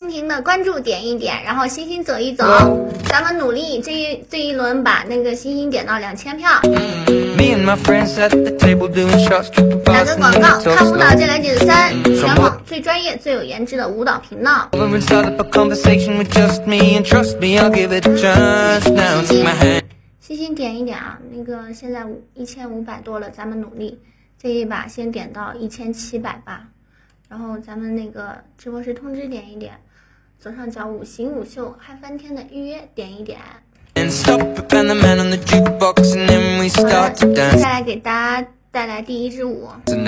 不停的关注点一点，然后星星走一走，咱们努力这一轮把那个星星点到2000票。打个广告，看舞蹈就来93，全网最专业、最有颜值的舞蹈频道。星星点一点啊，那个现在1500多了，咱们努力这一把先点到1700吧。然后咱们那个直播室通知点一点。左上角5行5秀嗨翻天的预约点一点。好的，接下来给大家带来第一支舞。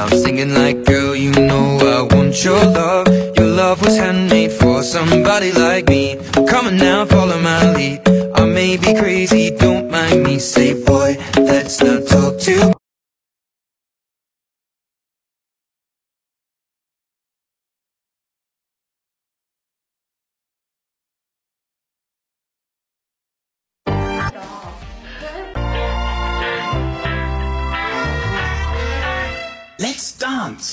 Let's dance.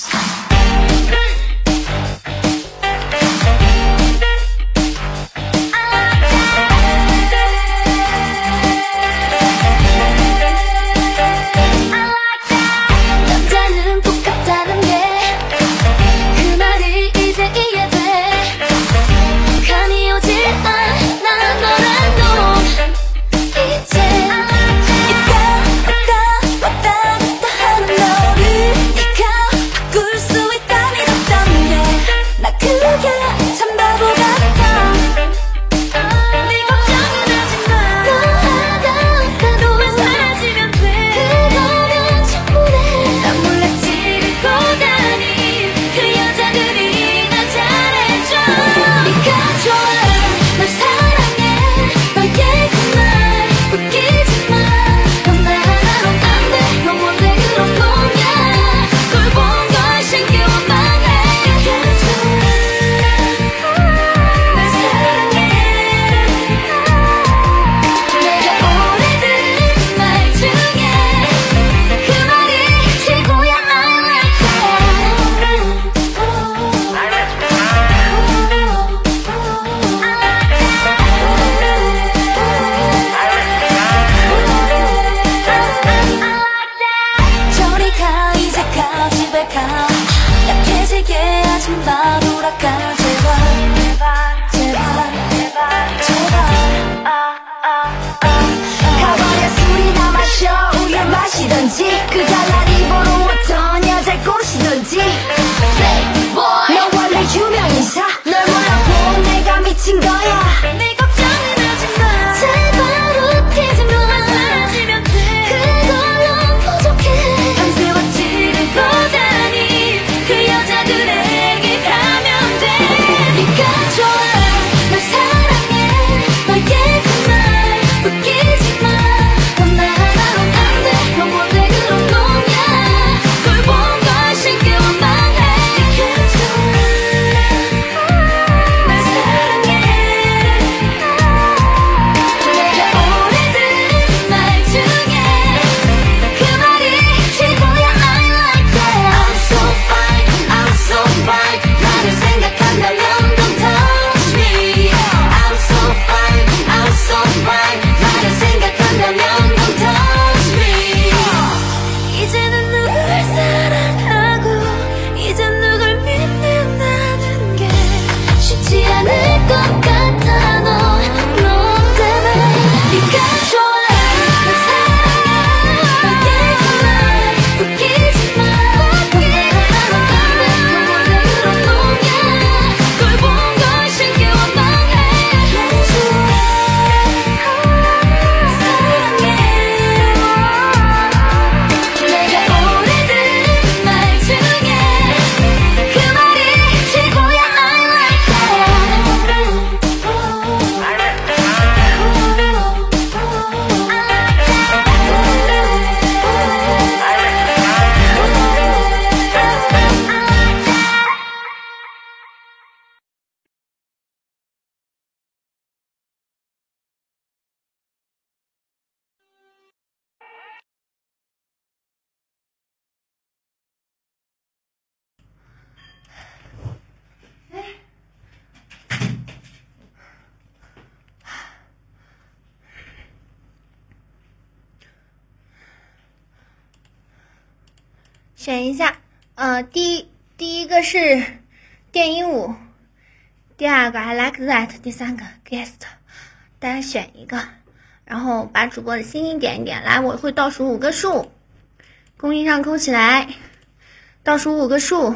选一下。第一个是电音舞，第二个 I like that， 第三个 guest， 大家选一个，然后把主播的星星点一点。来，我会倒数5个数，公屏上扣起来，倒数5个数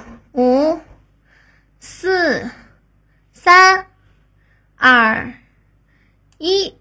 ，5、4、3、2、1。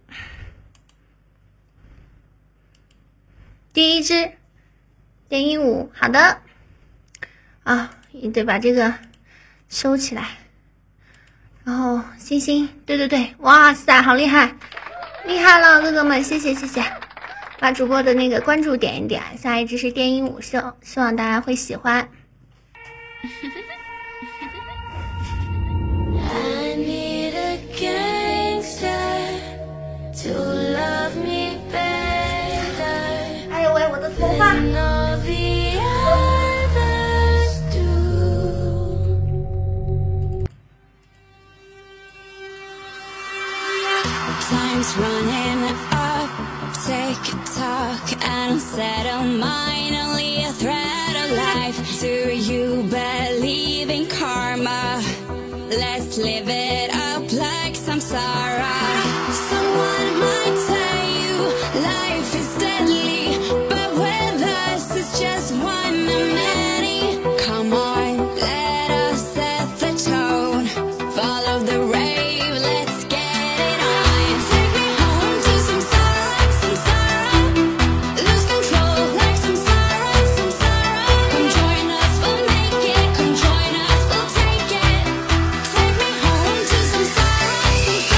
第一支电音舞，好的。啊，也得把这个收起来。然后星星，对，哇塞，好厉害，厉害了，哥哥们，谢谢。把主播的那个关注点一点。下一支是电音舞，希望大家会喜欢。I need a gangster to love me better. 哎呦喂，我的头发！ Time's running up, tick-tock, and unsettled mind, only a threat of life. Do you believe in karma? Let's live it up like samsara. Someone might tell you life is deadly, but with us it's just one of many. Come on, let us set the tone. Follow the rave, let's get it on. Take me home to samsara. Lose control like samsara. Come join us, we'll make it. Come join us, we'll take it. Take me home to samsara.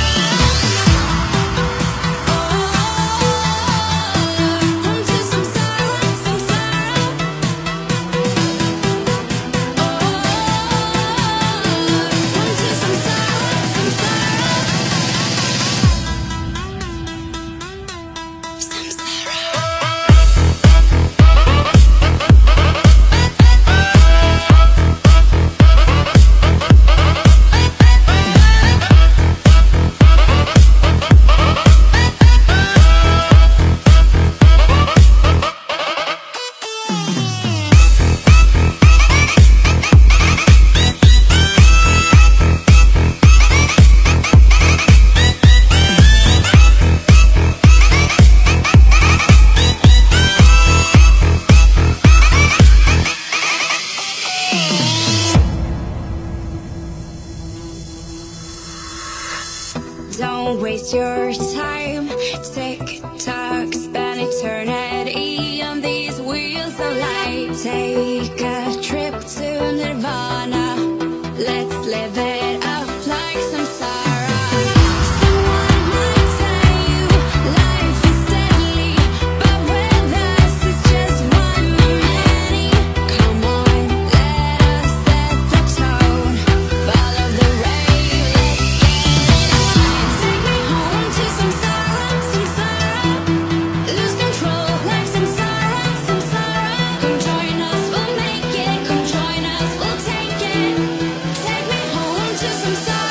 Home to samsara. Home to Don't waste your time. Tick-tock, spend eternity on these wheels of life. Take a trip to Nirvana. Let's live it up like samsara. Someone might tell you life is deadly, but with us it's just one of many. Come on, let us set the tone. Follow the rave, let's get it on. Take me home to samsara. Lose control like samsara. Come join us, we'll make it. Come join us, we'll take it. Take me home to samsara.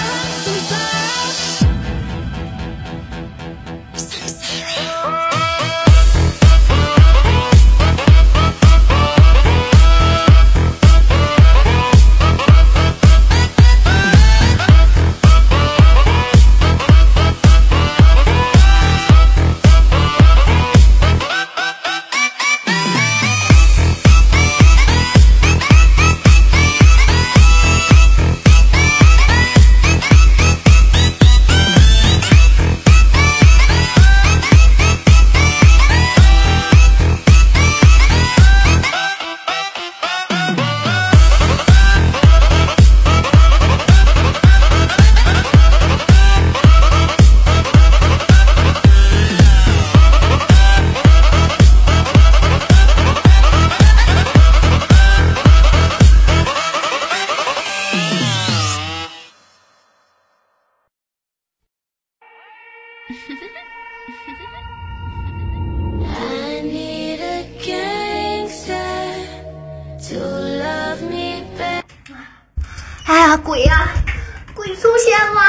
I need a gangster to love me back. 哎呀，鬼呀，鬼出现了！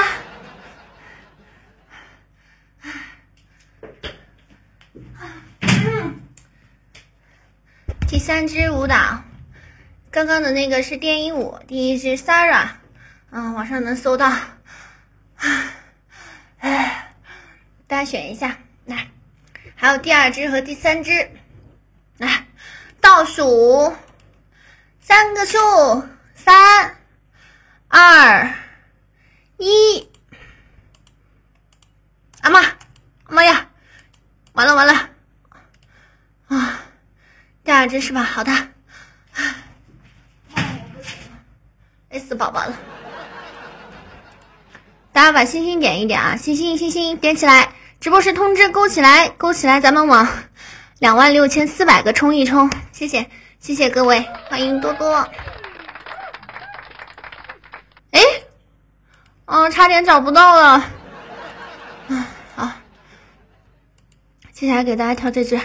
第3支舞蹈刚刚的那个是电音舞，第一支 Sarah， 网上能搜到。大家选一下，来，还有第二支和第三支，来，倒数3个数，3、2、1。妈呀，完了啊！第二支是吧？好的，累死宝宝了。大家把星星点一点啊，星星点起来，直播室通知勾起来，咱们往26400个冲一冲，谢谢各位，欢迎多多。差点找不到了。好，接下来给大家跳这支。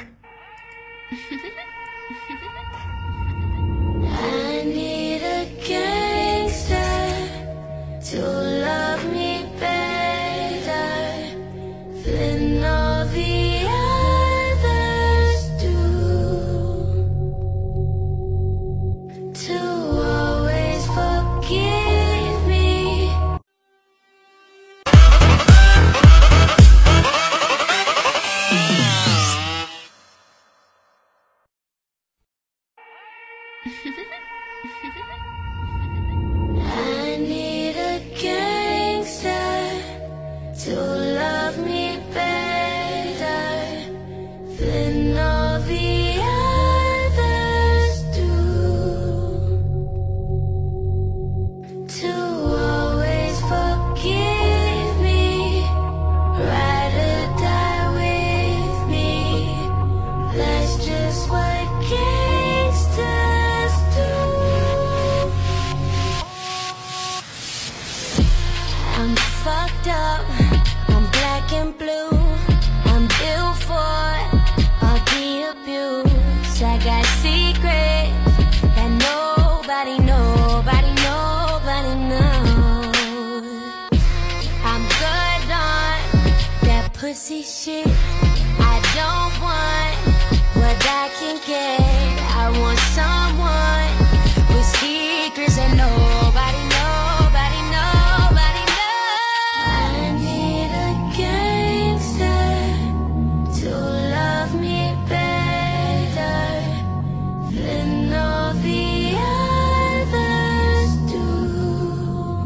Pussy shit, I don't want what I can get. I want someone with secrets that nobody knows. I need a gangster to love me better than all the others do.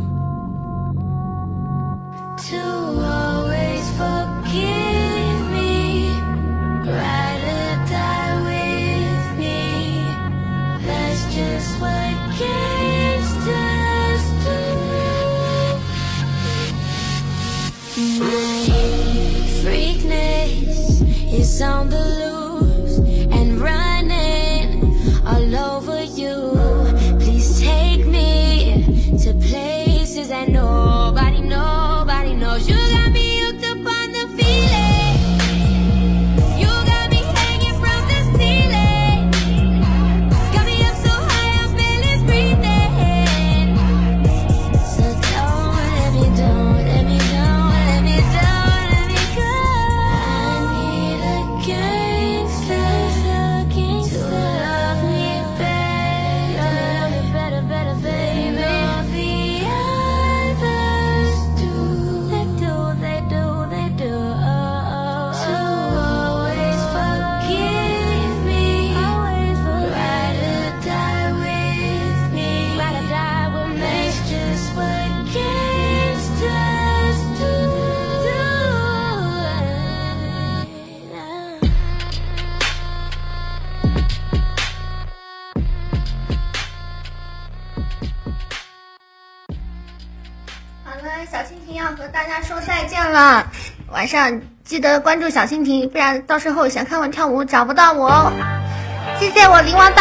To always forgive me, ride or die with me. That's just what gangsters do. My freakness is on the loose and running all over you. Please take me to places that nobody knows. You got me hooked up on the feeling. You got me hanging from the ceiling. Got me up so high I'm barely breathing. So don't let me go. I need a gangster to love me better, baby. All the others do. They do. To always forgive me, ride or die with me. That's just what gangsters do. 好了，小蜻蜓要和大家说再见了，晚上记得关注小蜻蜓，不然到时候想看我跳舞找不到我哦。谢谢我灵王大。